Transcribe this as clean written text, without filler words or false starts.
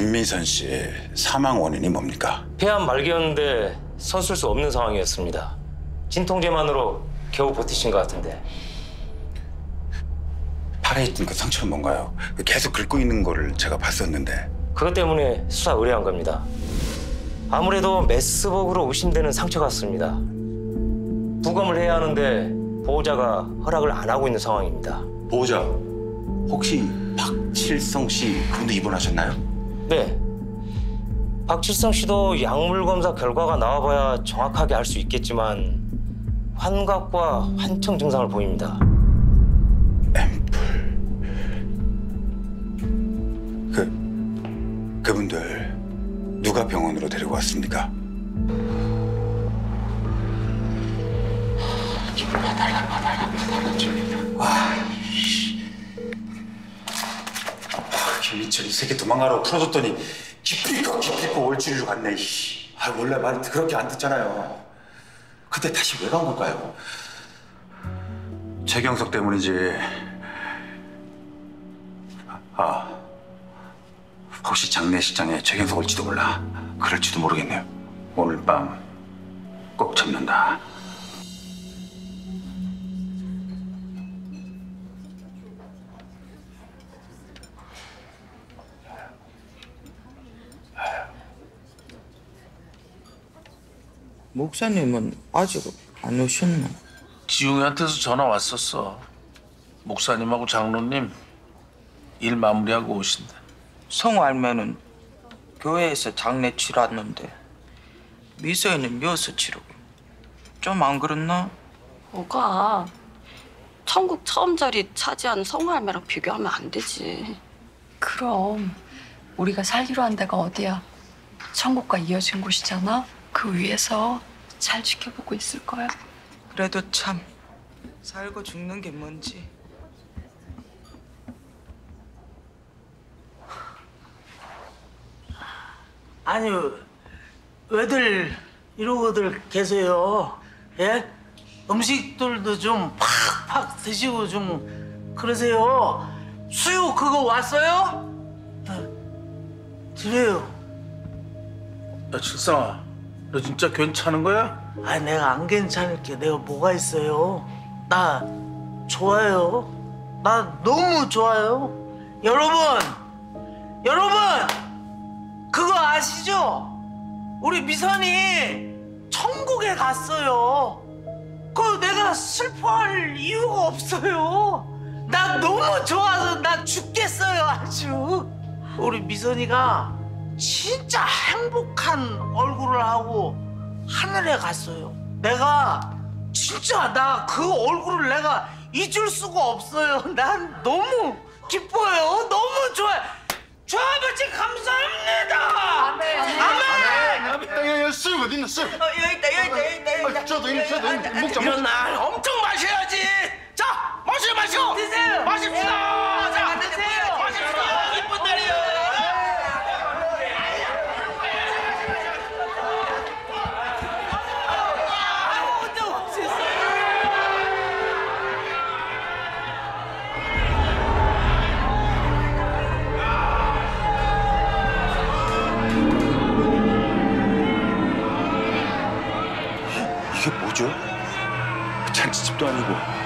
김미선 씨 사망 원인이 뭡니까? 폐암 말기였는데 서술 수 없는 상황이었습니다. 진통제만으로 겨우 버티신 것 같은데. 팔에 있던 그 상처는 뭔가요? 계속 긁고 있는 거를 제가 봤었는데. 그것 때문에 수사 의뢰한 겁니다. 아무래도 메스복으로 의심되는 상처 같습니다. 부검을 해야 하는데 보호자가 허락을 안 하고 있는 상황입니다. 보호자 혹시 박칠성 씨 그분도 입원하셨나요? 네. 박칠성 씨도 약물 검사 결과가 나와봐야 정확하게 알 수 있겠지만 환각과 환청 증상을 보입니다. 앰플. 그분들 누가 병원으로 데리고 왔습니까? 김민철 이 새끼 도망가라고 풀어줬더니 기필코 올줄로 갔네. 원래 말 그렇게 안 듣잖아요. 근데 다시 왜 간 걸까요? 최경석 때문이지. 혹시 장례식장에 최경석 올지도 몰라. 그럴지도 모르겠네요. 오늘 밤 꼭 잡는다. 목사님은 아직 안 오셨나? 지웅이한테서 전화 왔었어. 목사님하고 장로님 일 마무리하고 오신대. 성우 알면은 교회에서 장례 치렀는데 미서이는 묘서 치르고 좀 안 그렇나? 뭐가 천국 처음 자리 차지한 성우 할매랑 비교하면 안 되지. 그럼 우리가 살기로 한 데가 어디야? 천국과 이어진 곳이잖아. 그 위에서 잘 지켜보고 있을 거야. 그래도 참 살고 죽는 게 뭔지. 아니 왜들 이러고들 계세요? 예? 음식들도 좀 팍팍 드시고 좀 그러세요. 수육 그거 왔어요? 드려요. 야 칠성아, 너 진짜 괜찮은 거야? 아 내가 안 괜찮을 게 내가 뭐가 있어요? 나 좋아요. 나 너무 좋아요. 여러분 그거 아시죠? 우리 미선이 천국에 갔어요. 그 내가 슬퍼할 이유가 없어요. 나 너무 좋아서 나 죽겠어요 아주. 우리 미선이가 진짜 행복한 얼굴을 하고 하늘에 갔어요. 내가 진짜 나 그 얼굴을 내가 잊을 수가 없어요. 난 너무 기뻐요. 너무 좋아요. 저 아버지 감사합니다. 아멘. 야, 술 어디 있나, 술? 여기 있다. 저도 있는, 먹자. 이런 날 엄청 마셔야지. 자, 마셔. 드세요. 마십시다. 자, 드세요. 마십시다. 기쁜 날이에요. 이게 뭐죠? 잔치집도 아니고.